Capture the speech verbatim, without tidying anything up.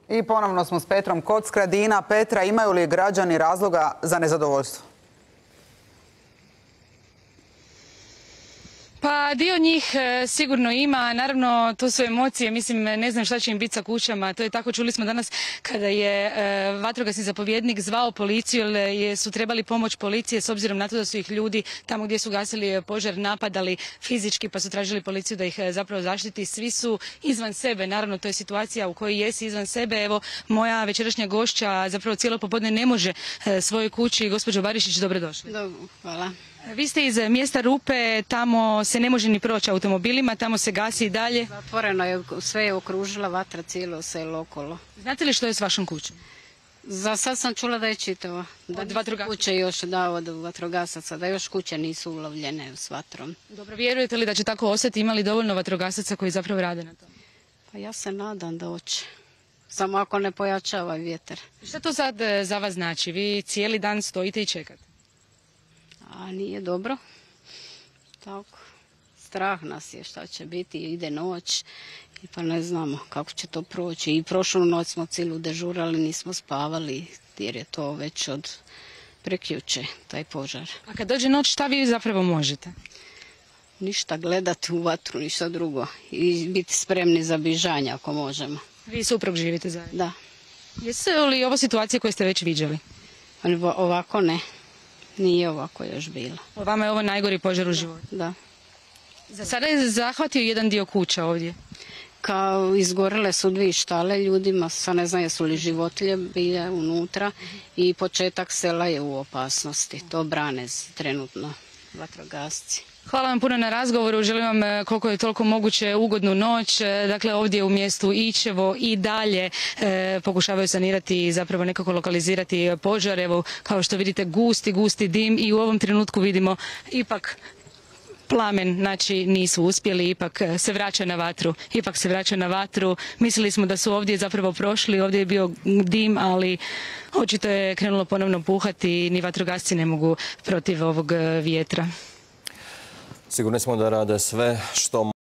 I ponovno smo s Petrom kod Skradina. Petra, imaju li građani razloga za nezadovoljstvo? Pa dio njih e, sigurno ima, naravno to su emocije, mislim ne znam šta će im biti sa kućama, to je tako, čuli smo danas kada je e, vatrogasni zapovjednik zvao policiju jer su trebali pomoć policije s obzirom na to da su ih ljudi tamo gdje su gasili požar napadali fizički pa su tražili policiju da ih e, zapravo zaštiti. Svi su izvan sebe, naravno to je situacija u kojoj jesi izvan sebe. Evo moja večerašnja gošća zapravo cijelo popodne ne može e, svojoj kući. Gospođo Barišić, dobrodošli. Dobro, hvala. Vi ste iz mjesta Rupe, tamo se ne može ni proći automobilima, tamo se gasi i dalje. Zatvoreno je, sve je okružila vatra, cijelo selo okolo. Znate li što je s vašom kućom? Za sad sam čula da je čitava. Da Od vatrogasaca? Kuće još, da, od vatrogasaca, da još kuće nisu ulovljene s vatrom. Dobro, vjerujete li da će tako ostati? Ima li dovoljno vatrogasaca koji zapravo rade na tome? Pa ja se nadam da hoće. Samo ako ne pojačava vjetar. Šta to sad e, za vas znači? Vi cijeli dan stojite i čekate? A nije dobro. Tako. Strah nas je šta će biti, ide noć i pa ne znamo kako će to proći. I prošlu noć smo cijelu dežurali, nismo spavali jer je to već od prekjuče, taj požar. A kad dođe noć, šta vi zapravo možete? Ništa gledati u vatru, ništa drugo. I biti spremni za bižanje ako možemo. Vi suprug živite zajedno? Da. Jesu li ovo situacije koje ste već viđali? Ovako ne. Nije ovako još bilo. Po vama je ovo najgori požar u životu? Da. Za sada je zahvatio jedan dio kuća ovdje. Kao izgorele su dvije štale ljudima, sa ne znam jesu li životinje bile unutra i početak sela je u opasnosti. To brane trenutno vatrogasci. Hvala vam puno na razgovoru, želim vam koliko je toliko moguće ugodnu noć. Dakle, ovdje u mjestu Ičevo i dalje e, pokušavaju sanirati i zapravo nekako lokalizirati požar. Evo, kao što vidite, gusti, gusti dim i u ovom trenutku vidimo ipak plamen, znači nisu uspjeli, ipak se vraća na vatru, ipak se vraća na vatru. Mislili smo da su ovdje zapravo prošli, ovdje je bio dim, ali očito je krenulo ponovno puhati i ni vatrogasci ne mogu protiv ovog vjetra. Sigurni smo da rade sve što